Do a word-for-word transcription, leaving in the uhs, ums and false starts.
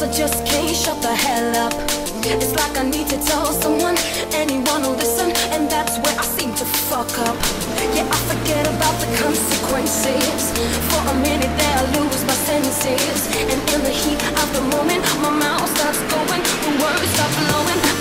I just can't shut the hell up. It's like I need to tell someone, anyone will listen, and that's where I seem to fuck up. Yeah, I forget about the consequences. For a minute there I lose my senses, and in the heat of the moment my mouth starts going, the words start flowing.